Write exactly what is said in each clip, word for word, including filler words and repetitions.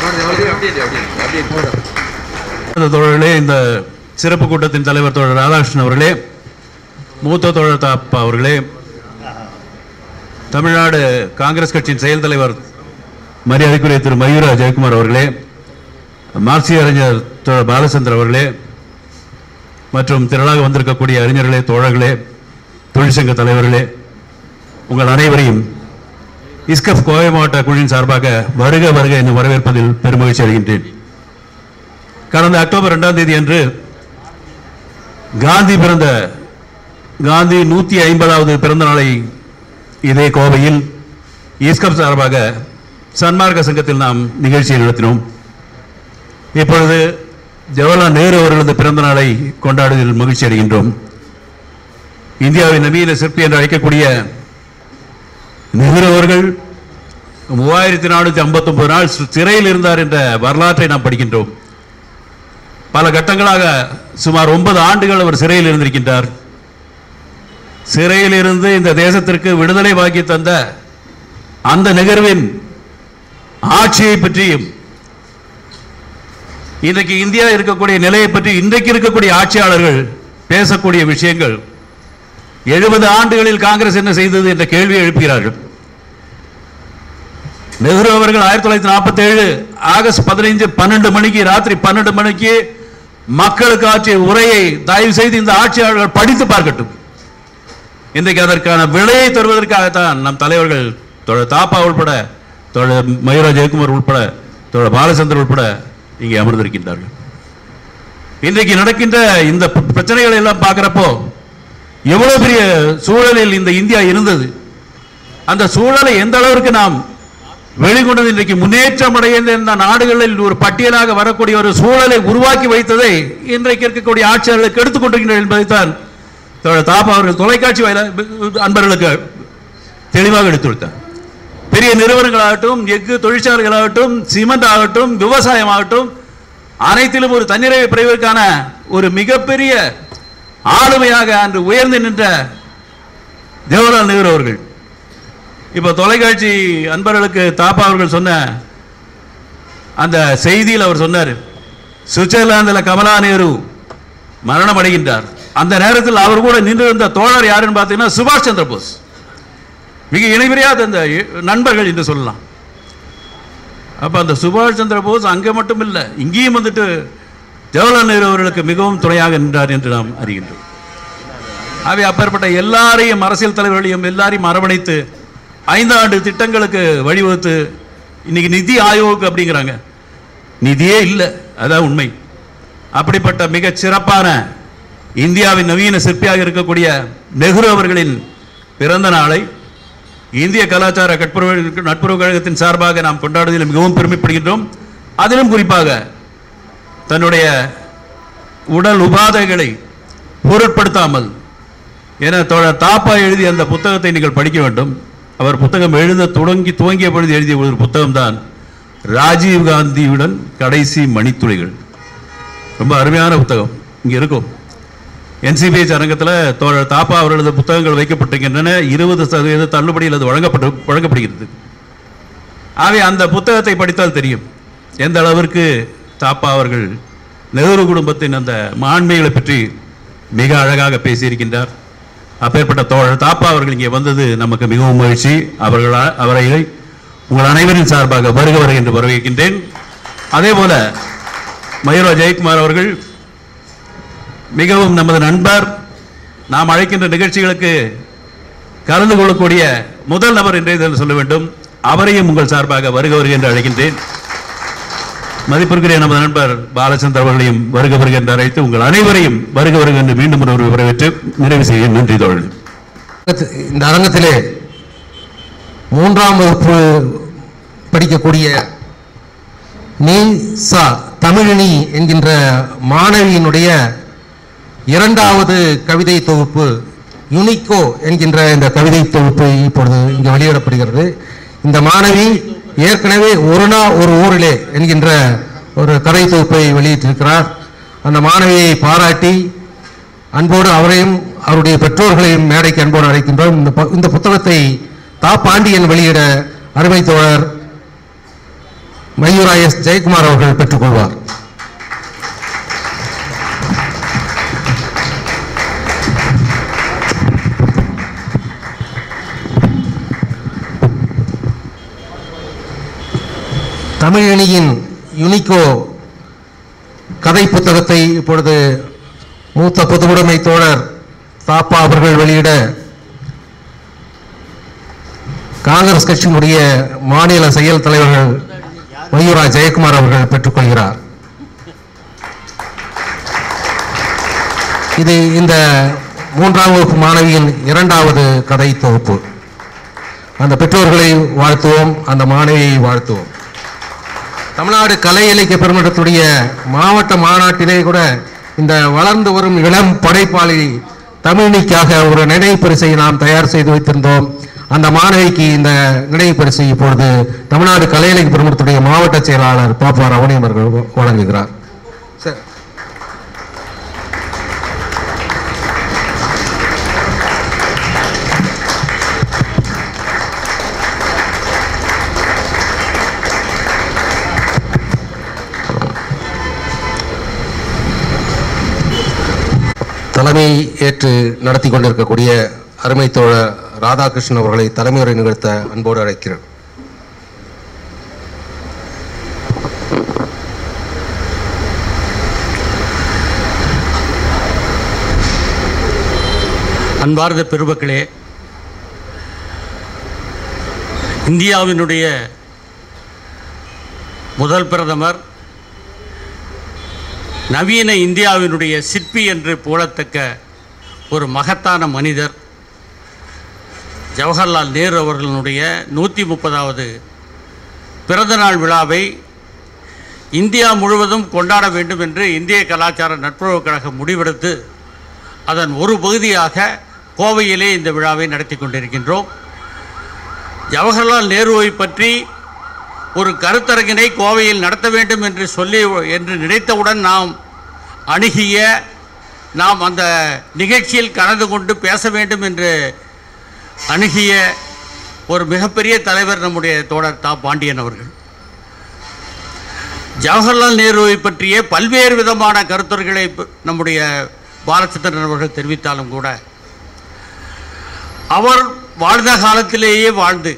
தோழர்களே, இந்த சிறப்பு கூட்டத்தின் தலைவர் தோழர் ராதாகிருஷ்ணன் அவர்களே, மூத்த தோழர் தாப்பா அவர்களே, தமிழ்நாடு காங்கிரஸ் கட்சியின் செயல் தலைவர் மரியாதைக்குரிய திரு மயூரா ஜெயக்குமார் அவர்களே, மார்க்சிய அறிஞர் தோழர் பாலச்சந்திரன் அவர்களே மற்றும் திரளாக வந்திருக்கக்கூடிய அறிஞர்களே, தோழர்களே, தொழிற்சங்க தலைவர்களே, உங்கள் அனைவரையும் இஸ்கப் கோவை மாவட்ட குழுவின் சார்பாக வருக வருக என்று வரவேற்பதில் பெருமகிழ்ச்சி அடைகின்றேன். கடந்த அக்டோபர் இரண்டாம் தேதி அன்று காந்தி பிறந்த காந்தி நூற்றி ஐம்பதாவது பிறந்த நாளை இதே கோவையில் இஸ்கப் சார்பாக சன்மார்க்க சங்கத்தில் நாம் நிகழ்ச்சியை நடத்தினோம். இப்பொழுது ஜவஹர்லால் நேரு அவர்களது பிறந்த நாளை கொண்டாடுவதில் மகிழ்ச்சி அடைகின்றோம். இந்தியாவின் நவீன சிற்பி என்று அழைக்கக்கூடிய நேரு அவர்கள் மூவாயிரத்தி நானூற்றி ஐம்பத்தி ஒன்பது நாள் சிறையில் இருந்தார் என்ற வரலாற்றை நாம் படிக்கின்றோம். பல கட்டங்களாக சுமார் ஒன்பது ஆண்டுகள் அவர் சிறையில் இருந்திருக்கின்றார். சிறையில் இருந்து இந்த தேசத்திற்கு விடுதலை வாங்கி தந்த அந்த நிகழ்வின் ஆட்சியை பற்றியும் இன்றைக்கு இந்தியா இருக்கக்கூடிய நிலையை பற்றி இன்றைக்கு இருக்கக்கூடிய ஆட்சியாளர்கள் பேசக்கூடிய விஷயங்கள் எழுபது ஆண்டுகளில் காங்கிரஸ் என்ன செய்தது என்ற கேள்வியை எழுப்புகிறார்கள். நெஹ்ரு அவர்கள் ஆயிரத்தி தொள்ளாயிரத்தி நாற்பத்தி ஏழு ஆகஸ்ட் பதினைஞ்சு பன்னெண்டு மணிக்கு ராத்திரி பன்னெண்டு மணிக்கு மக்களுக்கு ஆற்றிய உரையை தயவு செய்து இந்த ஆட்சியாளர்கள் படித்து பார்க்கட்டும். இன்றைக்கு அதற்கான விலையை தருவதற்காகத்தான் நம் தலைவர்கள் தோழர் தாப்பா உள்பட, தோழர் மயூரா ஜெயக்குமார் உள்பட, தோழர் பாலச்சந்திரன் உள்பட இங்கே அமர்ந்திருக்கின்றார்கள். இன்றைக்கு நடக்கின்ற இந்த பிரச்சனைகளை எல்லாம் பார்க்கிறப்போ எவ்வளவு பெரிய சூழலில் இந்த இந்தியா இருந்தது, அந்த சூழலை எந்த அளவிற்கு நாம் வெளிக்கொண்டது, இன்றைக்கு முன்னேற்றம் அடைந்த இந்த நாடுகளில் ஒரு பட்டியலாக வரக்கூடிய ஒரு சூழலை உருவாக்கி வைத்ததை இன்றைக்கு இருக்கக்கூடிய ஆட்சியாளர்களுக்கு எடுத்துக்கொண்டிருக்கின்றனர் என்பதைத்தான் தாப்பா அவர்கள் தொலைக்காட்சி வாயில அன்பர்களுக்கு தெளிவாக எடுத்துரைத்தார். பெரிய நிறுவனங்களாகட்டும், எஃகு தொழிற்சாலைகளாகட்டும், சிமெண்ட் ஆகட்டும், விவசாயம் ஆகட்டும், அனைத்திலும் ஒரு தன்னிறைவு பெறுவதற்கான ஒரு மிகப்பெரிய ஆளுமையாக அன்று உயர்ந்து நின்ற ஜவஹர்லால் நேரு அவர்கள் இப்போ தொலைக்காட்சி அன்பர்களுக்கு தாப்பா அவர்கள் சொன்ன அந்த செய்தியில் அவர் சொன்னார், சுவிட்சர்லாந்தில் கமலா நேரு மரணம் அடைகின்றார். அந்த நேரத்தில் அவர் கூட நின்றிருந்த தோழர் யாருன்னு பார்த்தீங்கன்னா சுபாஷ் சந்திர போஸ். மிக இணைபிரியாத அந்த நண்பர்கள் என்று சொல்லலாம். அப்போ அந்த சுபாஷ் சந்திர போஸ் அங்கே மட்டும் இல்லை, இங்கேயும் வந்துட்டு ஜவஹர்லால் நேரு அவர்களுக்கு மிகவும் துணையாக நின்றார் என்று நாம் அறிகின்றோம். அவை அப்பேற்பட்ட எல்லாரையும், அரசியல் தலைவர்களையும் எல்லாரையும் அரவணைத்து ஐந்தாண்டு திட்டங்களுக்கு வழிவகுத்து இன்னைக்கு நிதி ஆயோக் அப்படிங்கிறாங்க, நிதியே இல்லை, அதான் உண்மை. அப்படிப்பட்ட மிகச் சிறப்பான இந்தியாவின் நவீன சிற்பியாக இருக்கக்கூடிய நெஹ்ரு அவர்களின் பிறந்த நாளை இந்திய கலாச்சார கற்புறவு நட்புறவு கழகத்தின் சார்பாக நாம் கொண்டாடுவதில் மிகவும் பெருமைப்படுகின்றோம். அதிலும் குறிப்பாக தன்னுடைய உடல் உபாதைகளை பொருட்படுத்தாமல், என தோழர் தாப்பா எழுதிய அந்த புத்தகத்தை நீங்கள் படிக்க வேண்டும். அவர் புத்தகம் எழுத தொடங்கி துவங்கிய பொழுது எழுதிய ஒரு புத்தகம்தான் ராஜீவ் காந்தியுடன் கடைசி மணித்துளிகள். ரொம்ப அருமையான புத்தகம் இங்கே இருக்கும். என்சிபிஎச் அரங்கத்தில் தோழர் தாப்பா அவர்களது புத்தகங்கள் வைக்கப்பட்டிருக்கின்றன. இருபது சதவீத தள்ளுபடியில் அது வழங்கப்பட்டு வழங்கப்படுகிறது. ஆகவே அந்த புத்தகத்தை படித்தால் தெரியும் எந்த அளவிற்கு தாப்பா அவர்கள் நெஹ்ரு குடும்பத்தின் அந்த மாண்மைகளை பற்றி மிக அழகாக பேசியிருக்கின்றார். அப்பேற்பட்ட தோழர் தாப்பா அவர்கள் இங்கே வந்தது நமக்கு மிகவும் மகிழ்ச்சி. அவர்கள் அவரை உங்கள் அனைவரின் சார்பாக வருக வருக என்று வரவேற்கின்றேன். அதே போல மயூரா ஜெயக்குமார் அவர்கள் மிகவும் நமது நண்பர், நாம் அழைக்கின்ற நிகழ்ச்சிகளுக்கு கலந்து கொள்ளக்கூடிய முதல் நபர் என்றே சொல்ல வேண்டும். அவரையும் உங்கள் சார்பாக வருக வருக என்று அழைக்கின்றேன். மதிப்பிற்குரிய நமது நண்பர் பாலச்சந்திரன் அவர்களையும் வருக வருக என்று அழைத்து உங்கள் அனைவரையும் வருக வருக என்று மீண்டும் ஒரு வரவேற்று நிறைவு செய்ய நன்றி தோழர். இந்த அரங்கத்திலே மூன்றாம் வகுப்பு படிக்கக்கூடிய நீசா தமிழினி என்கின்ற மாணவியினுடைய இரண்டாவது கவிதை தொகுப்பு யுனிகோ என்கின்ற இந்த கவிதை தொகுப்பு இப்பொழுது இங்கு வெளியிடப்படுகிறது. இந்த மாணவி ஏற்கனவே ஒரு நாள் ஒரு ஊரிலே என்கின்ற ஒரு கதை தொகுப்பை வெளியிட்டிருக்கிறார். அந்த மாணவியை பாராட்டி அன்போடு அவரையும் அவருடைய பெற்றோர்களையும் மேடைக்கு அன்போடு அழைக்கின்றோம். இந்த புத்தகத்தை தா பாண்டியன் வெளியிட அருமை தோழர் மயூரா எஸ் ஜெயக்குமார் அவர்கள் பெற்றுக்கொள்வார். தமிழணியின் யுனிகோ கதை புத்தகத்தை இப்பொழுது மூத்த பொதுவுடைமை தோழர் தாப்பா அவர்கள் வெளியிட காங்கிரஸ் கட்சியினுடைய மாநில செயல் தலைவர்கள் மயூரா ஜெயக்குமார் அவர்கள் பெற்றுக்கொள்கிறார். இது இந்த மூன்றாம் வகுப்பு மாணவியின் இரண்டாவது கதை தொகுப்பு. அந்த பெற்றோர்களை வாழ்த்துவோம், அந்த மாணவியை வாழ்த்துவோம். தமிழ்நாடு கலை இலக்கிய பெருமன்றத்துடைய மாவட்ட மாநாட்டிலே கூட இந்த வளர்ந்து வரும் இளம் படைப்பாளி தமிழினிக்காக ஒரு நினைவு பரிசை நாம் தயார் செய்து வைத்திருந்தோம். அந்த மாணவிக்கு இந்த நினைவு பரிசை இப்பொழுது தமிழ்நாடு கலை இலக்கிய பெருமன்றத்துடைய மாவட்ட செயலாளர் பாப்பா ரவணியம் அவர்கள் வழங்குகிறார். சார், தலைமை ஏற்று நடத்தி கொண்டிருக்கக்கூடிய அருமை தோழர் ராதாகிருஷ்ணன் அவர்களை தலைமையுரை நிகழ்த்த அன்போடு அழைக்கிறேன். அன்பார்ந்த பெருமக்களே, இந்தியாவினுடைய முதல் பிரதமர், நவீன இந்தியாவினுடைய சிற்பி என்று புகழத்தக்க ஒரு மகத்தான மனிதர் ஜவஹர்லால் நேரு அவர்களுடைய நூற்றி முப்பதாவது பிறந்தநாள் விழாவை இந்தியா முழுவதும் கொண்டாட வேண்டும் என்று இந்திய கலாச்சார நட்புறவுக் கழகம் முடிவெடுத்து அதன் ஒரு பகுதியாக கோவையிலே இந்த விழாவை நடத்தி கொண்டிருக்கின்றோம். ஜவஹர்லால் நேருவை பற்றி ஒரு கருத்தரங்கினை கோவையில் நடத்த வேண்டும் என்று சொல்லி என்று நினைத்தவுடன் நாம் அணுகிய நாம் அந்த நிகழ்ச்சியில் கலந்து கொண்டு பேச வேண்டும் என்று அணுகிய ஒரு மிகப்பெரிய தலைவர் நம்முடைய தோழர் தா பாண்டியன் அவர்கள். ஜவஹர்லால் நேருவை பற்றிய பல்வேறு விதமான கருத்துரைகளை நம்முடைய பாலச்சந்திரன் அவர்கள் தெரிவித்தாலும் கூட அவர் வாழ்ந்த காலத்திலேயே வாழ்ந்து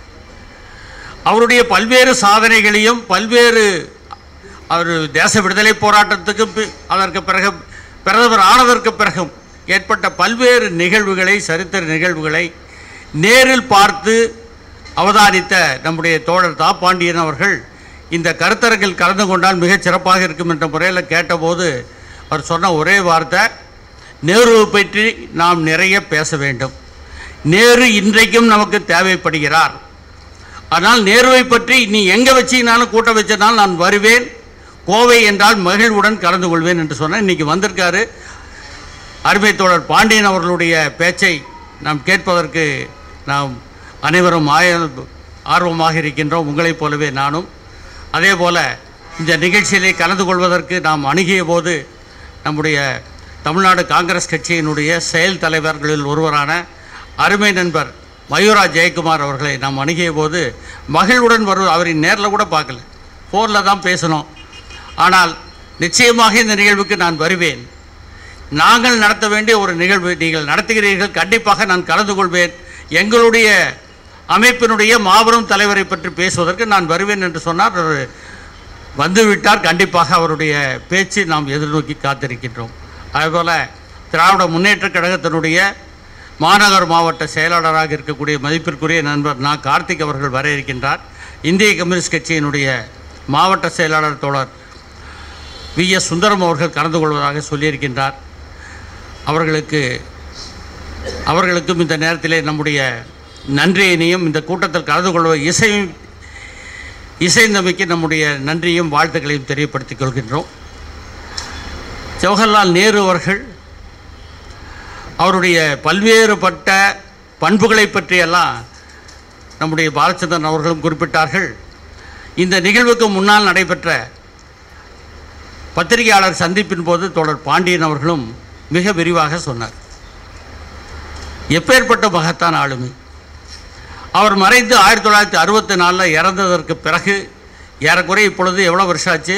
அவருடைய பல்வேறு சாதனைகளையும் பல்வேறு அவர் தேச விடுதலை போராட்டத்துக்கு அதற்கு பிறகு பிரதமர் ஆனதற்கு பிறகும் ஏற்பட்ட பல்வேறு நிகழ்வுகளை சரித்திர நிகழ்வுகளை நேரில் பார்த்து அவதானித்த நம்முடைய தோழர் தா பாண்டியன் அவர்கள் இந்த கருத்தரங்கில் கலந்து கொண்டால் மிகச் சிறப்பாக இருக்கும் என்ற முறையில் கேட்டபோது அவர் சொன்ன ஒரே வார்த்தை, நேருவை பற்றி நாம் நிறைய பேச வேண்டும். நேரு இன்றைக்கும் நமக்கு தேவைப்படுகிறார். ஆனால் நேருவை பற்றி நீ எங்கே வச்சினாலும் கூட்ட வச்சனாலும் நான் வருவேன், கோவை என்றால் மகிழ்வுடன் கலந்து கொள்வேன் என்று சொன்னேன். இன்றைக்கி வந்திருக்காரு. அருமை தோழர் பாண்டியன் அவர்களுடைய பேச்சை நாம் கேட்பதற்கு நாம் அனைவரும் ஆய ஆர்வமாக இருக்கின்றோம். உங்களைப் போலவே நானும். அதே போல் இந்த நிகழ்ச்சியிலே கலந்து கொள்வதற்கு நாம் அணுகிய போது நம்முடைய தமிழ்நாடு காங்கிரஸ் கட்சியினுடைய செயல் தலைவர்களில் ஒருவரான அருமை நண்பர் மயூரா ஜெயக்குமார் அவர்களை நாம் அணுகிய போது மகிழ்வுடன் வரும். அவரின் நேரில் கூட பார்க்கல, ஃபோனில் தான் பேசணும். ஆனால் நிச்சயமாக இந்த நிகழ்வுக்கு நான் வருவேன். நாங்கள் நடத்த வேண்டிய ஒரு நிகழ்வு நீங்கள் நடத்துகிறீர்கள், கண்டிப்பாக நான் கலந்து கொள்வேன். எங்களுடைய அமைப்பினுடைய மாபெரும் தலைவரை பற்றி பேசுவதற்கு நான் வருவேன் என்று சொன்னார். வந்துவிட்டார். கண்டிப்பாக அவருடைய பேச்சு நாம் எதிர்நோக்கி காத்திருக்கின்றோம். அதேபோல் திராவிட முன்னேற்றக் கழகத்தினுடைய மாநகர் மாவட்ட செயலாளராக இருக்கக்கூடிய மதிப்பிற்குரிய நண்பர் நா கார்த்திக் அவர்கள் வர இருக்கின்றார். இந்திய கம்யூனிஸ்ட் கட்சியினுடைய மாவட்ட செயலாளர் தோழர் வி எஸ் சுந்தரம் அவர்கள் கலந்து கொள்வதாக சொல்லியிருக்கின்றார். அவர்களுக்கு அவர்களுக்கும் இந்த நேரத்திலே நம்முடைய நன்றியினையும் இந்த கூட்டத்தில் கலந்து கொள்வ இசை இசைந்தமைக்கு நம்முடைய நன்றியும் வாழ்த்துக்களையும் தெரியப்படுத்திக் கொள்கின்றோம். ஜவஹர்லால் நேரு அவர்கள் அவருடைய பல்வேறுபட்ட பண்புகளை பற்றியெல்லாம் நம்முடைய பாலச்சந்திரன் அவர்களும் குறிப்பிட்டார்கள். இந்த நிகழ்வுக்கு முன்னால் நடைபெற்ற பத்திரிகையாளர் சந்திப்பின் போது தோழர் பாண்டியன் அவர்களும் மிக விரிவாக சொன்னார். எப்பேற்பட்ட மகத்தான ஆளுமை. அவர் மறைந்து ஆயிரத்தி தொள்ளாயிரத்தி அறுபத்தி நாலில் இறந்ததற்கு பிறகு ஏறக்குறைய இப்பொழுது எவ்வளோ வருஷம் ஆச்சு?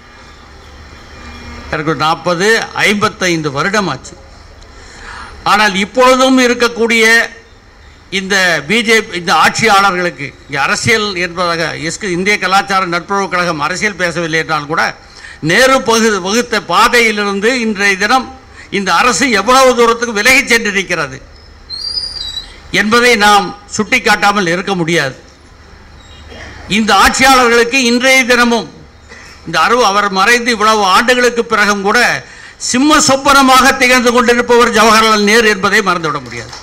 எனக்கு நாற்பது ஐம்பத்தைந்து வருடம் ஆச்சு. ஆனால் இப்பொழுதும் இருக்கக்கூடிய இந்த பிஜேபி இந்த ஆட்சியாளர்களுக்கு இங்கே அரசியல் என்பதாக எஸ்கு இந்திய கலாச்சார நட்புறவு கழகம் அரசியல் பேசவில்லை என்றால் கூட நேரு பகு வகுத்த பாதையிலிருந்து இன்றைய தினம் இந்த அரசு எவ்வளவு தூரத்துக்கு விலகி சென்றிருக்கிறது என்பதை நாம் சுட்டிக்காட்டாமல் இருக்க முடியாது. இந்த ஆட்சியாளர்களுக்கு இன்றைய தினமும் இந்த அருவ அவர் மறைந்து இவ்வளவு ஆண்டுகளுக்கு பிறகும் கூட சிம்ம சொப்பனமாக திகழ்ந்து கொண்டிருப்பவர் ஜவஹர்லால் நேரு என்பதை மறந்துவிட முடியாது.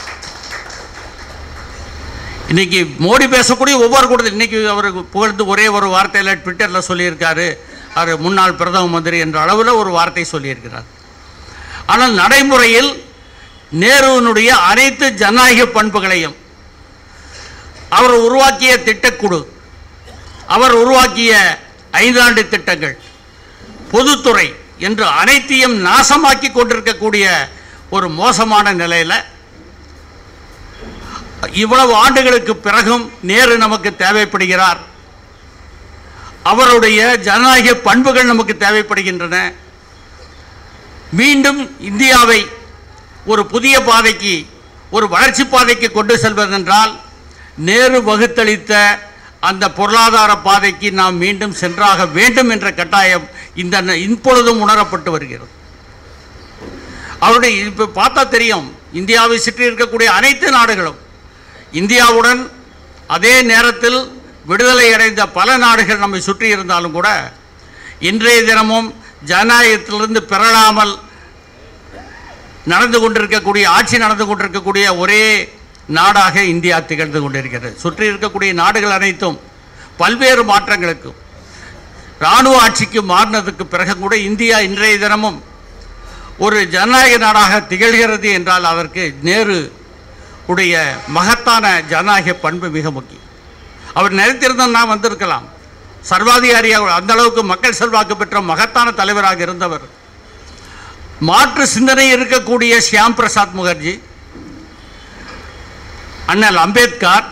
இன்னைக்கு மோடி பேசக்கூடிய ஒவ்வொரு கூட்டத்தில் இன்னைக்கு அவர் புகழ்ந்து ஒரே ஒரு வார்த்தையில் ட்விட்டரில் சொல்லியிருக்காரு, அவர் முன்னாள் பிரதம மந்திரி என்ற அளவில் ஒரு வார்த்தை சொல்லியிருக்கிறார். ஆனால் நடைமுறையில் நேருவினுடைய அனைத்து ஜனநாயக பண்புகளையும் அவர் உருவாக்கிய திட்டக்குழு, அவர் உருவாக்கிய ஐந்தாண்டு திட்டங்கள், பொதுத்துறை என்று அனைத்தையும் நாசமாக்கி கொண்டிருக்கக்கூடிய ஒரு மோசமான நிலையில் இவ்வளவு ஆண்டுகளுக்கு பிறகும் நேரு நமக்கு தேவைப்படுகிறார். அவருடைய ஜனநாயக பண்புகள் நமக்கு தேவைப்படுகின்றன. மீண்டும் இந்தியாவை ஒரு புதிய பாதைக்கு, ஒரு வளர்ச்சி பாதைக்கு கொண்டு செல்வதென்றால் நேரு வகுத்தளித்த அந்த பொருளாதார பாதைக்கு நாம் மீண்டும் சென்றாக வேண்டும் என்ற கட்டாயம் இந்த இப்பொழுதும் உணரப்பட்டு வருகிறது. அவருடைய இப்போ பார்த்தா தெரியும், இந்தியாவை சுற்றி இருக்கக்கூடிய அனைத்து நாடுகளும் இந்தியாவுடன் அதே நேரத்தில் விடுதலை அடைந்த பல நாடுகள் நம்மை சுற்றி இருந்தாலும் கூட இன்றைய தினமும் ஜனநாயகத்திலிருந்து பெறலாமல் நடந்து கொண்டிருக்கக்கூடிய ஆட்சி நடந்து கொண்டிருக்கக்கூடிய ஒரே நாடாக இந்தியா திகழ்ந்து கொண்டிருக்கிறது. சுற்றி இருக்கக்கூடிய நாடுகள் அனைத்தும் பல்வேறு மாற்றங்களுக்கும் இராணுவ ஆட்சிக்கு மாறினதுக்கு பிறகு கூட இந்தியா இன்றைய தினமும் ஒரு ஜனநாயக நாடாக திகழ்கிறது என்றால் அதற்கு நேரு உடைய மகத்தான ஜனநாயக பண்பு மிக முக்கியம். அவர் நினைத்திருந்தால் நான் வந்திருக்கலாம். சர்வாதிகாரியாக அந்த அளவுக்கு மக்கள் செல்வாக்கு பெற்ற மகத்தான தலைவராக இருந்தவர். மாற்று சிந்தனை இருக்கக்கூடிய ஷியாம் பிரசாத் முகர்ஜி, அண்ணல் அம்பேத்கர்,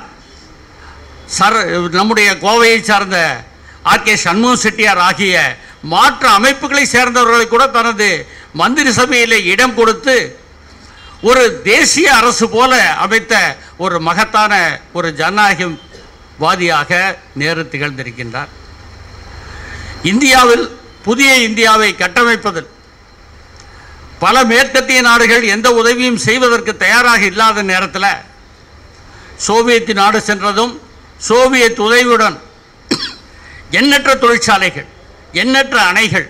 சர் நம்முடைய கோவையை சார்ந்த ஆர் கே சண்முக செட்டியார் ஆகிய மாற்று அமைப்புகளை சேர்ந்தவர்களை கூட தனது மந்திரி சபையில் இடம் கொடுத்து ஒரு தேசிய அரசு போல அமைத்த ஒரு மகத்தான ஒரு ஜனநாயகவாதியாக நேரு திகழ்ந்திருக்கின்றார். இந்தியாவில் புதிய இந்தியாவை கட்டமைப்பதில் பல மேற்கத்திய நாடுகள் எந்த உதவியும் செய்வதற்கு தயாராக இல்லாத நேரத்தில் சோவியத் நாடு சென்றதும் சோவியத் உதவியுடன் எண்ணற்ற தொழிற்சாலைகள், எண்ணற்ற அணைகள்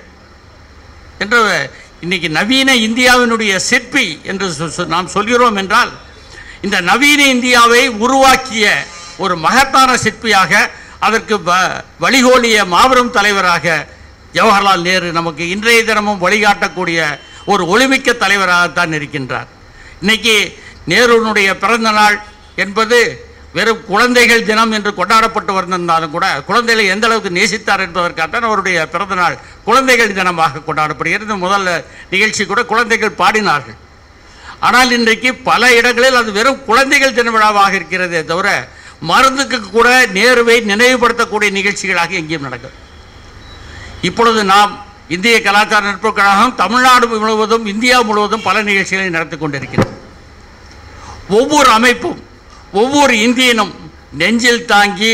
என்ற இன்னைக்கு நவீன இந்தியாவினுடைய சிற்பி என்று நாம் சொல்கிறோம் என்றால் இந்த நவீன இந்தியாவை உருவாக்கிய ஒரு மகத்தான சிற்பியாக, அதற்கு வழிகோலிய மாபெரும் தலைவராக ஜவஹர்லால் நேரு நமக்கு இன்றைய தினமும் வழிகாட்டக்கூடிய ஒரு ஒளிமிக்க தலைவராகத்தான் இருக்கின்றார். இன்னைக்கு நேருனுடைய பிறந்த நாள் என்பது வெறும் குழந்தைகள் தினம் என்று கொண்டாடப்பட்டு வந்திருந்தாலும் கூட குழந்தைகளை எந்த அளவுக்கு நேசித்தார் என்பதற்காகத்தான் அவருடைய பிறந்த நாள் குழந்தைகள் தினமாக கொண்டாடப்படுகிறது. முதல்ல நிகழ்ச்சி கூட குழந்தைகள் பாடினார்கள். ஆனால் இன்றைக்கு பல இடங்களில் அது வெறும் குழந்தைகள் தின விழாவாக இருக்கிறதே தவிர மருந்துக்கு கூட நேருவை நினைவுபடுத்தக்கூடிய நிகழ்ச்சிகளாக எங்கேயும் நடக்கும். இப்பொழுது நாம் இந்திய கலாச்சார நட்புறவு கழகம் தமிழ்நாடு முழுவதும் இந்தியா முழுவதும் பல நிகழ்ச்சிகளை நடத்தி கொண்டிருக்கிறது. ஒவ்வொரு அமைப்பும் ஒவ்வொரு இந்தியனும் நெஞ்சில் தாங்கி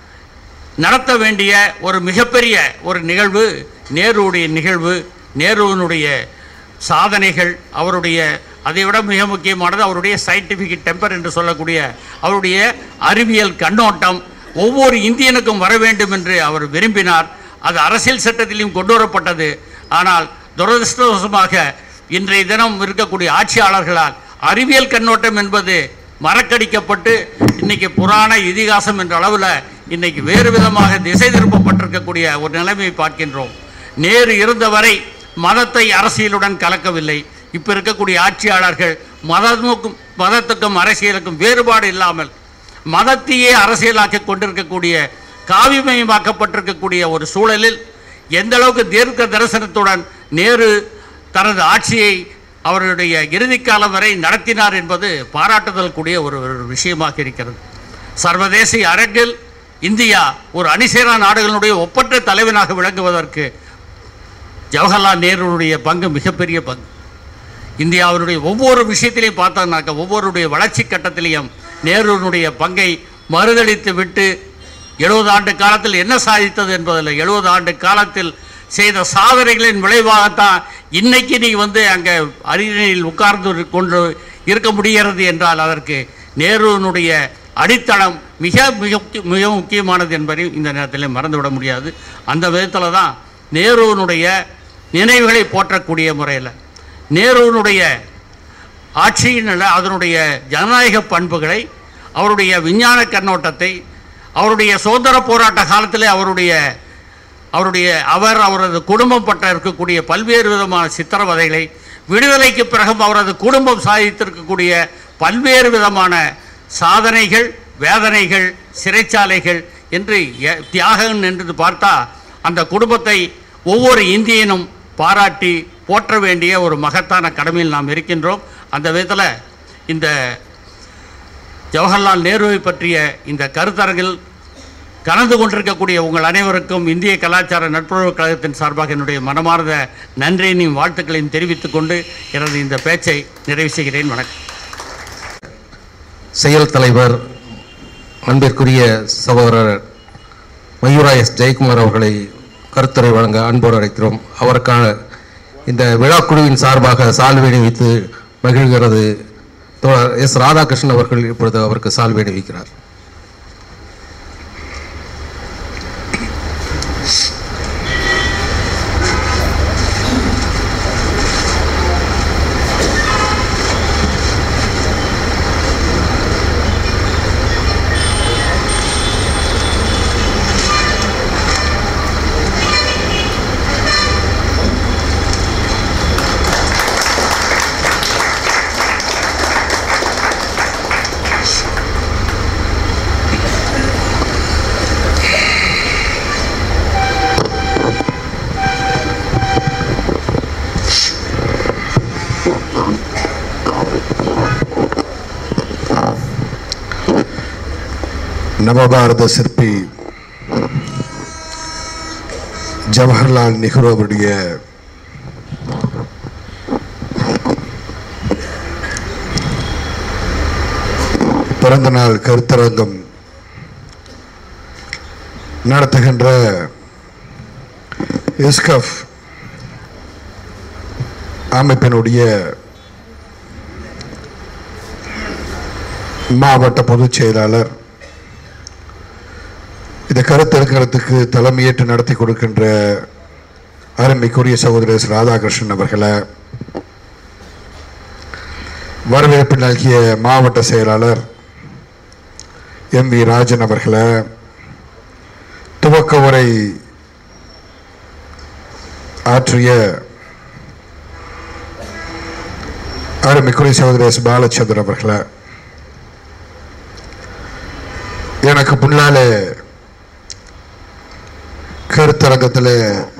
நடத்த வேண்டிய ஒரு மிகப்பெரிய ஒரு நிகழ்வு நேருவுடைய நிகழ்வு. நேருவினுடைய சாதனைகள், அவருடைய அதை விட மிக முக்கியமானது அவருடைய சயின்டிஃபிக் டெம்பர் என்று சொல்லக்கூடிய அவருடைய அறிவியல் கண்ணோட்டம் ஒவ்வொரு இந்தியனுக்கும் வர வேண்டும் என்று அவர் விரும்பினார். அது அரசியல் சட்டத்திலும் கொண்டு வரப்பட்டது. ஆனால் துரதிருஷ்டவசமாக இன்றைய தினம் இருக்கக்கூடிய ஆட்சியாளர்களால் அறிவியல் கண்ணோட்டம் என்பது மறக்கடிக்கப்பட்டு இன்னைக்கு புராண இதிகாசம் என்ற அளவில் இன்னைக்கு வேறு விதமாக திசை திருப்பப்பட்டிருக்கக்கூடிய ஒரு நிலைமையை பார்க்கின்றோம். நேரு இருந்தவரை மதத்தை அரசியலுடன் கலக்கவில்லை. இப்போ இருக்கக்கூடிய ஆட்சியாளர்கள் மதமுக்கும் மதத்துக்கும் அரசியலுக்கும் வேறுபாடு இல்லாமல் மதத்தையே அரசியலாக்கி கொண்டிருக்கக்கூடிய காவிமயமாக்கப்பட்டிருக்கக்கூடிய ஒரு சூழலில் எந்த அளவுக்கு தீர்க்க தரிசனத்துடன் நேரு தனது ஆட்சியை அவருடைய இறுதிக்காலம் வரை நடத்தினார் என்பது பாராட்டுதல் கூடிய ஒரு விஷயமாக இருக்கிறது. சர்வதேச அரங்கில் இந்தியா ஒரு அணிசேரா நாடுகளுடைய ஒப்பற்ற தலைவனாக விளங்குவதற்கு ஜவஹர்லால் நேருடைய பங்கு மிகப்பெரிய பங்கு. இந்தியாவினுடைய ஒவ்வொரு விஷயத்திலையும் பார்த்தோம்னாக்க ஒவ்வொருடைய வளர்ச்சி கட்டத்திலையும் நேருனுடைய பங்கை மறுதளித்து விட்டு எழுபது ஆண்டு காலத்தில் என்ன சாதித்தது என்பதில் எழுபது ஆண்டு காலத்தில் செய்த சாதனைகளின் விளைவாகத்தான் இன்னைக்கு நீ வந்து அங்கே அரியணையில் உட்கார்ந்து கொண்டு இருக்க முடிகிறது என்றால் அதற்கு நேருனுடைய அடித்தளம் மிக மிக மிக முக்கியமானது என்பதை இந்த நேரத்தில் மறந்துவிட முடியாது. அந்த விதத்தில் தான் நேருனுடைய நினைவுகளை போற்றக்கூடிய முறையில் நேருனுடைய ஆட்சியினால் அதனுடைய ஜனநாயக பண்புகளை, அவருடைய விஞ்ஞான கண்ணோட்டத்தை, அவருடைய சுதந்திர போராட்ட காலத்தில் அவருடைய அவருடைய அவர் அவரது குடும்பம் பட்ட இருக்கக்கூடிய பல்வேறு விதமான சித்திரவதைகளை, விடுதலைக்கு பிறகும் அவரது குடும்பம் சாதித்திருக்கக்கூடிய பல்வேறு விதமான சாதனைகள், வேதனைகள், சிறைச்சாலைகள் என்று தியாகம் என்று பார்த்தா அந்த குடும்பத்தை ஒவ்வொரு இந்தியனும் பாராட்டி போற்ற வேண்டிய ஒரு மகத்தான கடமையில் நாம் இருக்கின்றோம். அந்த விதத்தில் இந்த ஜவஹர்லால் நேருவை பற்றிய இந்த கருத்தரங்கில் கலந்து கொண்டிருக்கக்கூடிய உங்கள் அனைவருக்கும் இந்திய கலாச்சார நட்புறவு கழகத்தின் சார்பாக என்னுடைய மனமார்ந்த நன்றியையும் வாழ்த்துக்களையும் தெரிவித்துக் கொண்டு எனது இந்த பேச்சை நிறைவு செய்கிறேன். வணக்கம். செயல் தலைவர் அன்பிற்குரிய சகோதரர் மயூரா எஸ் ஜெயக்குமார் அவர்களை கருத்துரை வழங்க அன்போடு அழைக்கிறோம். அவருக்கான இந்த விழாக்குழுவின் சார்பாக சால்வை அணிவித்து மகிழ்கிறது தோழர் எஸ் ராதாகிருஷ்ணன் அவர்கள் இப்பொழுது அவருக்கு சால்வை அணிவிக்கிறார். நவபாரத சிற்பி ஜவஹர்லால் நேரு அவருடைய பிறந்தநாள் கருத்தரங்கம் நடத்துகின்ற இஸ்கஃப் அமைப்பினுடைய மாவட்ட பொதுச் செயலாளர், இந்த கருத்தரங்கத்துக்கு தலைமையேற்று நடத்தி கொடுக்கின்ற அருமைக்குரிய சகோதரர் ராதாகிருஷ்ணன் அவர்களை, வரவேற்பு நல்கிய மாவட்ட செயலாளர் எம் வி ராஜன் அவர்களை, துவக்க உரை ஆற்றிய அருமைக்குரிய சகோதரர் எஸ் பாலச்சந்திரன் அவர்களை, எனக்கு முன்னாலே கருத்தரங்கத்தில்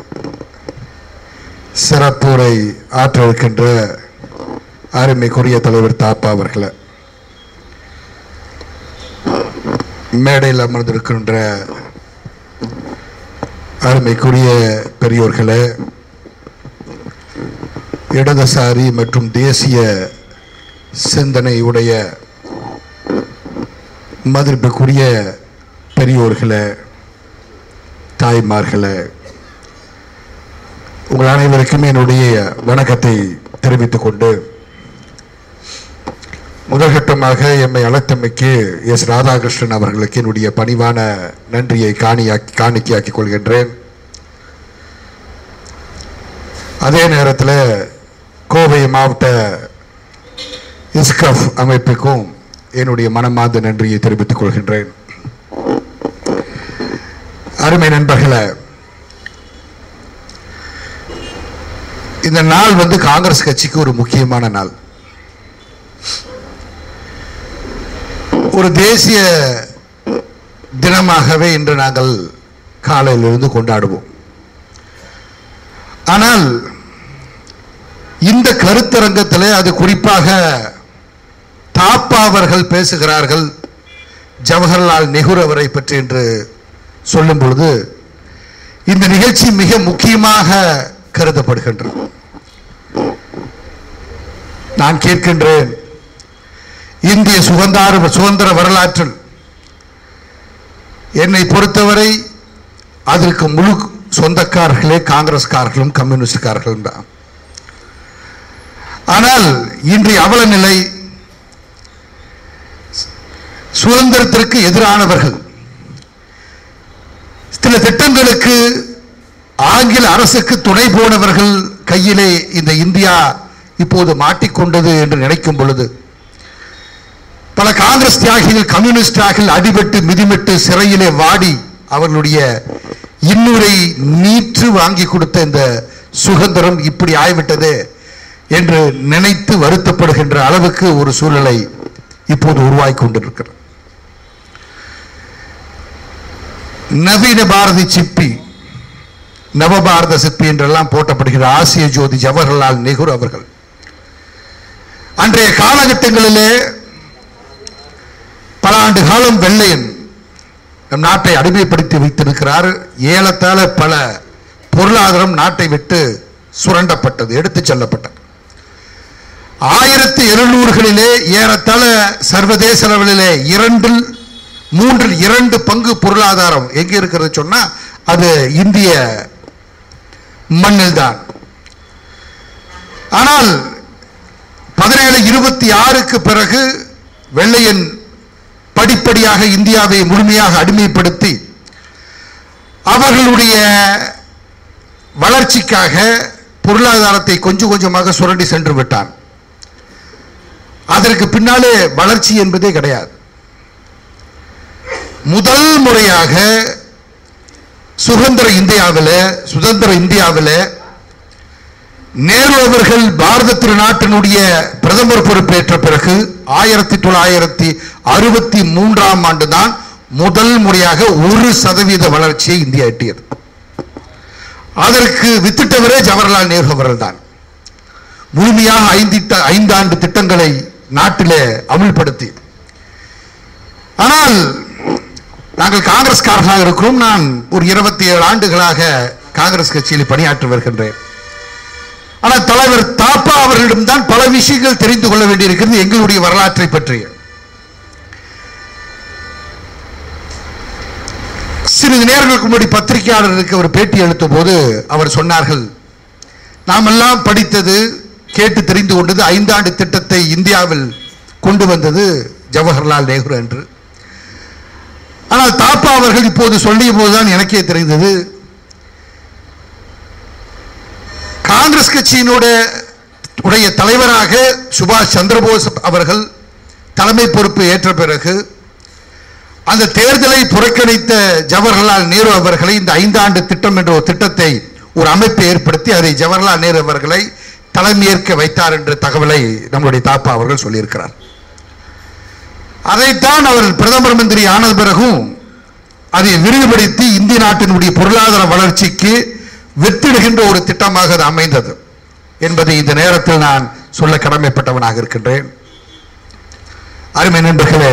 சிறப்புரை ஆற்ற இருக்கின்ற அருமைக்குரிய தலைவர் தாப்பா அவர்களை, மேடையில் அமர்ந்திருக்கின்ற அருமைக்குரிய பெரியோர்களே, இடதுசாரி மற்றும் தேசிய சிந்தனை உடைய மதிப்புக்குரிய பெரியோர்களே, தாய்மார்களே, உங்கள் அனைவருக்கும் என்னுடைய வணக்கத்தை தெரிவித்துக் கொண்டு, முதற்கட்டமாக எம்மை அழைத்தமைக்கு எஸ் ராதாகிருஷ்ணன் அவர்களுக்கு என்னுடைய பணிவான நன்றியை காணியாக்கி காணிக்கையாக்கிக் கொள்கின்றேன். அதே நேரத்தில் கோவை மாவட்ட இஸ்கஃப் அமைப்புக்கும் என்னுடைய மனமார்ந்த நன்றியை தெரிவித்துக் கொள்கின்றேன். அருமை நண்பர்களே, இந்த நாள் வந்து காங்கிரஸ் கட்சிக்கு ஒரு முக்கியமான நாள். ஒரு தேசிய தினமாகவே இன்று நாங்கள் காலையிலிருந்து கொண்டாடுவோம். ஆனால் இந்த கருத்தரங்கத்தில் அது குறிப்பாக தாப்பா அவர்கள் பேசுகிறார்கள் ஜவஹர்லால் நேரு அவரை பற்றி என்று சொல்லும் பொழுது இந்த நிகழ்ச்சி மிக முக்கியமாக கருதப்படுகின்றது. நான் கேட்கின்றேன், இந்திய சுதந்திர சுதந்திர வரலாற்றில் என்னை பொறுத்தவரை அதற்கு முழு சொந்தக்காரர்களே காங்கிரஸ்காரர்களும் கம்யூனிஸ்ட்காரர்களும் தான். ஆனால் இன்றைய அவல நிலை, சுதந்திரத்திற்கு எதிரானவர்கள் சில திட்டங்களுக்கு ஆங்கில அரசுக்கு துணை போனவர்கள் கையிலே இந்த இந்தியா இப்போது மாட்டிக்கொண்டது என்று நினைக்கும் பொழுது பல காங்கிரஸ் தியாகிகள் கம்யூனிஸ்டாக அடிபட்டு மிதிமிட்டு சிறையிலே வாடி அவர்களுடைய இன்னுரை நீற்று வாங்கி கொடுத்த இந்த சுதந்திரம் இப்படி ஆய்விட்டது என்று நினைத்து வருத்தப்படுகின்ற அளவுக்கு ஒரு சூழலை இப்போது உருவாக்கி கொண்டிருக்கிறது. நவீன பாரதி சிப்பி, நவபாரத சிற்பி என்றெல்லாம் போட்டப்படுகிற ஆசிய ஜோதி ஜவஹர்லால் நேரு அவர்கள் அன்றைய காலகட்டங்களிலே பல ஆண்டு காலம் வெள்ளையன் நம் நாட்டை அடிமைப்படுத்தி வைத்திருக்கிறார். ஏலத்தால பல பொருளாதாரம் நாட்டை விட்டு சுரண்டப்பட்டது, எடுத்துச் செல்லப்பட்டது. ஆயிரத்தி எழுநூறுகளிலே ஏறத்தாழ சர்வதேச அளவிலே இரண்டில் மூன்றில் இரண்டு பங்கு பொருளாதாரம் எங்கே இருக்கிறது சொன்னா அது இந்திய மண்ணில் தான். ஆனால் பதினேழு இருபத்தி ஆறுக்கு பிறகு வெள்ளையன் படிப்படியாக இந்தியாவை முழுமையாக அடிமைப்படுத்தி அவர்களுடைய வளர்ச்சிக்காக பொருளாதாரத்தை கொஞ்சம் கொஞ்சமாக சுரண்டி சென்று விட்டான். அதற்கு பின்னாலே வளர்ச்சி என்பதே கிடையாது. முதல் முறையாக சுதந்திர இந்தியாவில் சுதந்திர இந்தியாவில் நேரு அவர்கள் பாரத திருநாட்டினுடைய பிரதமர் பொறுப்பேற்ற பிறகு ஆயிரத்தி தொள்ளாயிரத்தி அறுபத்தி மூன்றாம் ஆண்டு தான் முதல் முறையாக ஒரு சதவீத வளர்ச்சியை இந்தியா எட்டியது. அதற்கு வித்திட்டவரே ஜவஹர்லால் நேரு அவர்கள் தான். முழுமையாக ஐந்து ஐந்தாண்டு திட்டங்களை நாட்டிலே அமுல்படுத்தி. ஆனால் நாங்கள் காங்கிரஸ்காரர்களாக இருக்கிறோம். நான் ஒரு இருபத்தி ஏழு ஆண்டுகளாக காங்கிரஸ் கட்சியில் பணியாற்றி வருகின்றேன். ஆனால் தலைவர் தாப்பா அவர்களிடம் தான் பல விஷயங்கள் தெரிந்து கொள்ள வேண்டியிருக்கிறது எங்களுடைய வரலாற்றை பற்றிய. சிறிது நேரங்களுக்கு முன்னாடி பத்திரிகையாளருக்கு ஒரு பேட்டி அளித்த போது அவர் சொன்னார்கள், நாமெல்லாம் படித்தது கேட்டு தெரிந்து கொண்டது ஐந்தாண்டு திட்டத்தை இந்தியாவில் கொண்டு வந்தது ஜவஹர்லால் நேரு என்று. ஆனால் தாப்பா அவர்கள் இப்போது சொல்லிய போதுதான் எனக்கே தெரிந்தது, காங்கிரஸ் கட்சியினுடைய உடைய தலைவராக சுபாஷ் சந்திரபோஸ் அவர்கள் தலைமை பொறுப்பு ஏற்ற பிறகு அந்த தேர்தலை புறக்கணித்த ஜவஹர்லால் நேரு அவர்களை இந்த ஐந்தாண்டு திட்டம் என்ற ஒரு திட்டத்தை ஒரு அமைப்பை ஏற்படுத்தி அதை ஜவஹர்லால் நேரு அவர்களை தலைமையேற்க வைத்தார் என்ற தகவலை நம்முடைய தாப்பா அவர்கள் சொல்லியிருக்கிறார். அதைத்தான் அவர் பிரதமர் மந்திரி ஆனது பிறகும் அதை விரிவுபடுத்தி இந்திய நாட்டினுடைய பொருளாதார வளர்ச்சிக்கு வித்திடுகின்ற ஒரு திட்டமாக அது அமைந்தது என்பதை இந்த நேரத்தில் நான் சொல்ல கடமைப்பட்டவனாக இருக்கின்றேன். அருமை நண்பர்களே,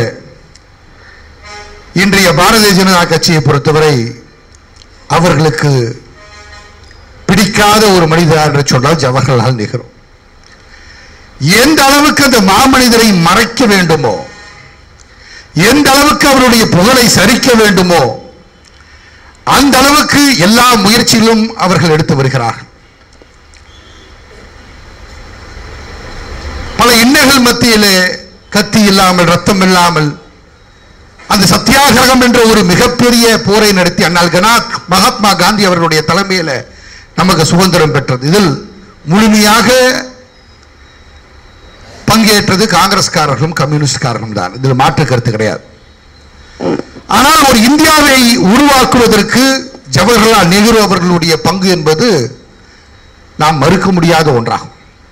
இன்றைய பாரதிய ஜனதா கட்சியை பொறுத்தவரை அவர்களுக்கு பிடிக்காத ஒரு மனிதர் என்று சொன்னால் ஜவஹர்லால் நேரு. எந்த அளவுக்கு அந்த மாமனிதரை மறைக்க வேண்டுமோ, எந்த அளவுக்கு அவருடைய புகழை சரிக்க வேண்டுமோ அந்த அளவுக்கு எல்லா முயற்சிகளும் அவர்கள் எடுத்து வருகிறார்கள். பல இன்னல்கள் மத்தியிலே கத்தி இல்லாமல் ரத்தம் இல்லாமல் அந்த சத்தியாகிரகம் என்ற ஒரு மிகப்பெரிய போரை நடத்தி அண்ணல் கனாத் மகாத்மா காந்தி அவர்களுடைய தலைமையில் நமக்கு சுதந்திரம் பெற்றது. இதில் முழுமையாக பங்கேற்றது காங்கிரஸ்காரர்களும் கம்யூனிஸ்ட்காரர்களும் தான். இதில் மாற்று கருத்து கிடையாது. ஆனால் ஒரு இந்தியாவை உருவாக்குவதற்கு ஜவஹர்லால் நேரு அவர்களுடைய பங்கு என்பது நாம் மறுக்க முடியாத ஒன்றாகும்.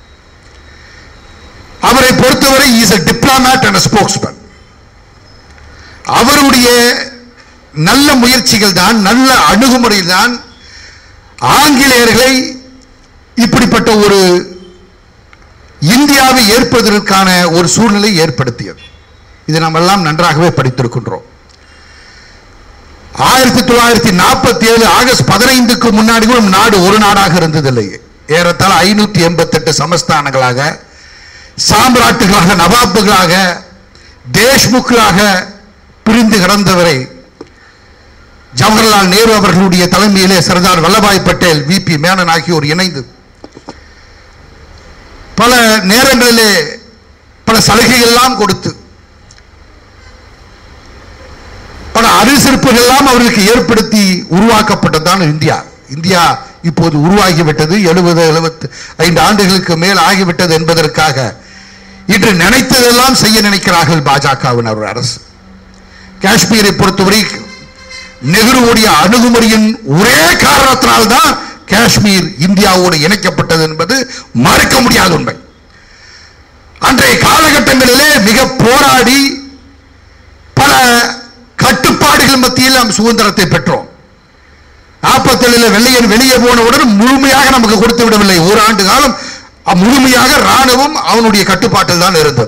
அவரை பொறுத்தவரை is a diplomat and a spokesman. அவருடைய நல்ல முயற்சிகள் தான், நல்ல அணுகுமுறையில் தான் ஆங்கிலேயர்களை இப்படிப்பட்ட ஒரு இந்தியாவை ஏற்பதற்கான ஒரு சூழ்நிலை ஏற்படுத்தியது. இதை நாம் எல்லாம் நன்றாகவே படித்திருக்கின்றோம். ஆயிரத்தி தொள்ளாயிரத்தி நாற்பத்தி ஏழு ஆகஸ்ட் பதினைந்துக்கு முன்னாடி கூட நாடு ஒரு நாடாக இருந்ததில்லை. ஏறத்தாழ ஐநூத்தி எண்பத்தி எட்டு சமஸ்தானங்களாக, சாம்ராட்டுகளாக, நவாப்புகளாக, தேஷ்முக்களாக பிரிந்து கிடந்தவரை ஜவஹர்லால் நேரு அவர்களுடைய தலைமையிலே சர்தார் வல்லபாய் பட்டேல், வி பி மேனன் ஆகியோர் இணைந்து பல நேரங்களிலே பல சலுகைகள் எல்லாம் கொடுத்து பல அரிசிற்புகள் எல்லாம் அவர்களுக்கு ஏற்படுத்தி உருவாக்கப்பட்டதுதான் இந்தியா. இந்தியா இப்போது உருவாகிவிட்டது. எழுபது எழுபத்தி ஐந்து ஆண்டுகளுக்கு மேல் ஆகிவிட்டது என்பதற்காக இன்று நினைத்ததெல்லாம் செய்ய நினைக்கிறார்கள் பாஜகவினர் அரசு. காஷ்மீரை பொறுத்தவரை நெஹ்ருவுடைய அணுகுமுறையின் ஒரே காரணத்தினால்தான் காஷ்மீர் இந்தியாவோடு இணைக்கப்பட்டது என்பது மறுக்க முடியாத உண்மை. அன்றைய காலகட்டங்களிலே மிக போராடி பல கட்டுப்பாடுகள் மத்தியில் நாம் சுதந்திரத்தை பெற்றோம். நாற்பத்தி ஏழுல வெள்ளையன் வெளியே போனவுடன் முழுமையாக நமக்கு கொடுத்து விடவில்லை. ஒரு ஆண்டு காலம் முழுமையாக ராணுவம் அவனுடைய கட்டுப்பாட்டில் தான் இருந்தது.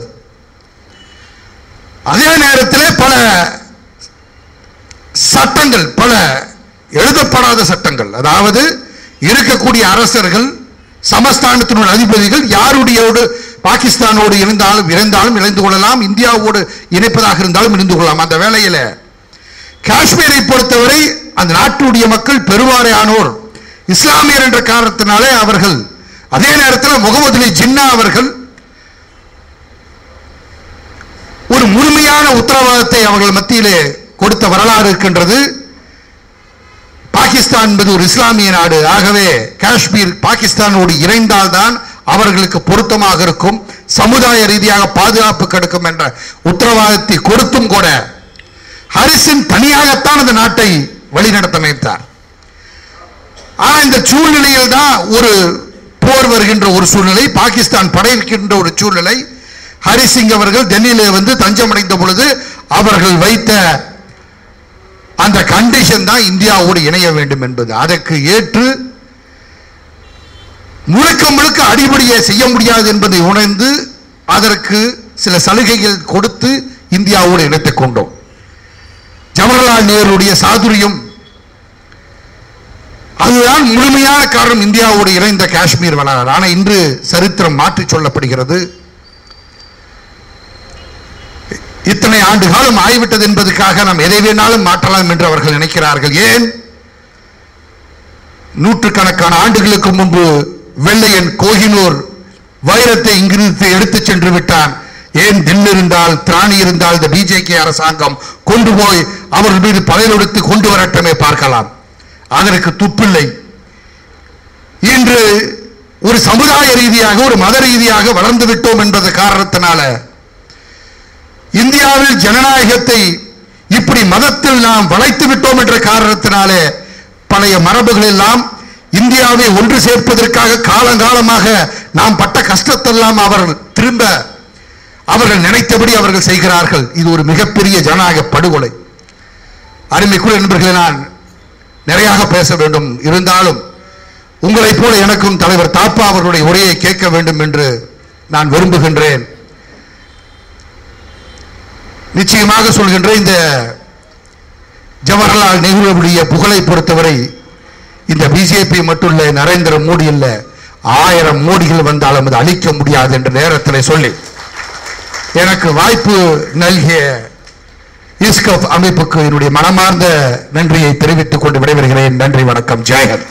அதே நேரத்தில் பல சட்டங்கள், பல எழுதப்படாத சட்டங்கள், அதாவது இருக்கக்கூடிய அரசர்கள், சமஸ்தானத்தினுடைய அதிபதிகள் யாருடையோடு பாகிஸ்தானோடு இருந்தாலும் இணைந்தாலும் இணைந்து கொள்ளலாம், இந்தியாவோடு இணைப்பதாக இருந்தாலும் இணைந்து கொள்ளலாம். அந்த வேளையில் காஷ்மீரை பொறுத்தவரை அந்த நாட்டுடைய மக்கள் பெருவாரியானோர் இஸ்லாமியர் என்ற காரணத்தினாலே அவர்கள், அதே நேரத்தில் முகமது அலி ஜின்னா அவர்கள் ஒரு முழுமையான உத்தரவாதத்தை அவர்கள் மத்தியிலே கொடுத்த வரலாறு இருக்கின்றது. பாகிஸ்தான் என்பது ஒரு இஸ்லாமிய நாடு, ஆகவே காஷ்மீர் பாகிஸ்தானோடு இணைந்தால்தான் அவர்களுக்கு பொருத்தமாக இருக்கும், சமுதாய ரீதியாக பாதுகாப்பு கிடைக்கும் என்ற உத்தரவாதத்தை கொடுத்தும் கூட ஹரிசின் தனியாகத்தான் அந்த நாட்டை வழிநடத்த நினைத்தார். ஆனால் இந்த சூழ்நிலையில் தான் ஒரு போர் வருகின்ற ஒரு சூழ்நிலை, பாகிஸ்தான் படைக்கின்ற ஒரு சூழ்நிலை. ஹரிசிங் அவர்கள் டெல்லியிலே வந்து தஞ்சமடைந்த பொழுது அவர்கள் வைத்த அந்த கண்டிஷன் தான் இந்தியாவோடு இணைய வேண்டும் என்பது. அதற்கு ஏற்று முழுக்க முழுக்க அடிப்படையை செய்ய முடியாது என்பதை உணர்ந்து அதற்கு சில சலுகைகள் கொடுத்து இந்தியாவோடு இணைத்துக் கொண்டோம். ஜவஹர்லால் நேருடைய சாதுரியம் அதுதான் முழுமையான காரணம் இந்தியாவோடு இணைந்த காஷ்மீர் வரலாறு. ஆனால் இன்று சரித்திரம் மாற்றி சொல்லப்படுகிறது. இத்தனை ஆண்டு காலம் ஆகிவிட்டது என்பதற்காக நாம் எதை வேணாலும் மாற்றலாம் என்று அவர்கள் நினைக்கிறார்கள். ஏன்? நூற்றுக்கணக்கான ஆண்டுகளுக்கு முன்பு வெள்ளையன் கோஹினூர் வைரத்தை இங்கிருந்து எடுத்துச் சென்று விட்டான். ஏன் தில்லி இருந்தால், திராணி இருந்தால் இந்த பிஜேபி அரசாங்கம் கொண்டு போய் அவர்கள் மீது படையெடுத்து கொண்டு வரட்டமே பார்க்கலாம். அதற்கு துப்பில்லை. இன்று ஒரு சமுதாய ரீதியாக, ஒரு மத ரீதியாக வளர்ந்து விட்டோம் என்பது காரணத்தினால இந்தியாவில் ஜனநாயகத்தை இப்படி மதத்தில் நாம் வளைத்து விட்டோம் என்ற காரணத்தினாலே பழைய மரபுகள் எல்லாம் இந்தியாவை ஒன்று சேர்ப்பதற்காக காலங்காலமாக நாம் பட்ட கஷ்டத்தெல்லாம் அவர்கள் திரும்ப அவர்கள் நினைத்தபடி அவர்கள் செய்கிறார்கள். இது ஒரு மிகப்பெரிய ஜனநாயக படுகொலை. அருமைக்குரிய நண்பர்களே, நான் நிறையாக பேச வேண்டும், இருந்தாலும் உங்களைப் போல எனக்கும் தலைவர் தாப்பா அவர்களுடைய உரையை கேட்க வேண்டும் என்று நான் விரும்புகின்றேன். நிச்சயமாக சொல்கின்ற இந்த ஜவஹர்லால் நேருவுடைய புகழை பொறுத்தவரை இந்த பிஜேபி மட்டும் இல்லை, நரேந்திர மோடி இல்லை, ஆயிரம் மோடிகள் வந்தாலும் அது அழிக்க முடியாது என்ற நேரத்தில் சொல்லி எனக்கு வாய்ப்பு நல்கிய இஸ்கப் அமைப்புக்கு என்னுடைய மனமார்ந்த நன்றியை தெரிவித்துக் கொண்டு விடைபெறுகிறேன். நன்றி, வணக்கம், ஜெயஹிந்த்.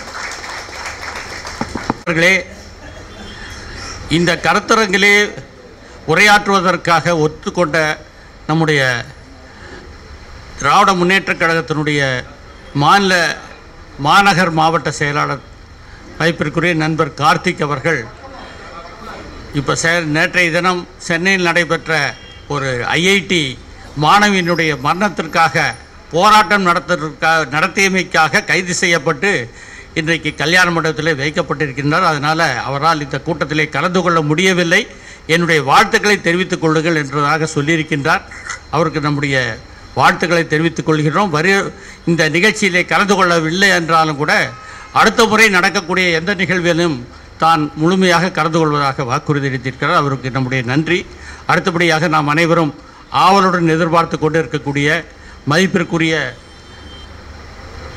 இந்த கருத்தரங்கிலே உரையாற்றுவதற்காக ஒத்துக்கொண்ட நம்முடைய திராவிட முன்னேற்றக் கழகத்தினுடைய மாநில மாநகர் மாவட்ட செயலாளர் மதிப்பிற்குரிய நண்பர் கார்த்திக் அவர்கள் இப்போ சே நேற்றைய தினம் சென்னையில் நடைபெற்ற ஒரு ஐஐடி மாணவியினுடைய மரணத்திற்காக போராட்டம் நடத்துவதற்காக நடத்தியமைக்காக கைது செய்யப்பட்டு இன்றைக்கு கல்யாண மண்டபத்தில் வைக்கப்பட்டிருக்கின்றார். அதனால் அவரால் இந்த கூட்டத்திலே கலந்து கொள்ள முடியவில்லை. என்னுடைய வாழ்த்துக்களை தெரிவித்துக் கொள்ளுங்கள் என்றதாக சொல்லியிருக்கின்றார். அவருக்கு நம்முடைய வாழ்த்துக்களை தெரிவித்துக் கொள்கிறோம். வரி இந்த நிகழ்ச்சியிலே கலந்து கொள்ளவில்லை என்றாலும் கூட அடுத்த முறை நடக்கக்கூடிய எந்த நிகழ்விலும் தான் முழுமையாக கலந்து கொள்வதாக வாக்குறுதி அளித்திருக்கிறார். அவருக்கு நம்முடைய நன்றி. அடுத்தபடியாக நாம் அனைவரும் ஆவலுடன் எதிர்பார்த்து கொண்டு இருக்கக்கூடிய மதிப்பிற்குரிய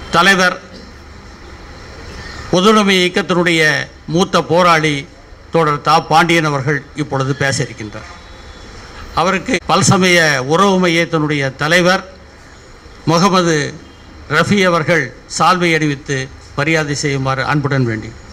தலைவர், பொதுவுடைமை இயக்கத்தினுடைய மூத்த போராளி தோழர் தா பாண்டியன் அவர்கள் இப்பொழுது பேச இருக்கின்றார். அவருக்கு பல்சமய உறவு மையத்தினுடைய தலைவர் முகமது ரஃபி அவர்கள் சால்வை அணிவித்து மரியாதை செய்யுமாறு அன்புடன் வேண்டி